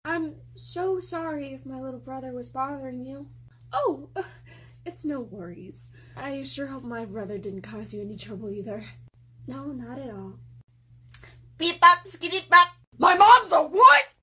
I'm so sorry if my little brother was bothering you. Oh, it's no worries. I sure hope my brother didn't cause you any trouble either. No, not at all. Beep bop, skitty bop. My mom's a what?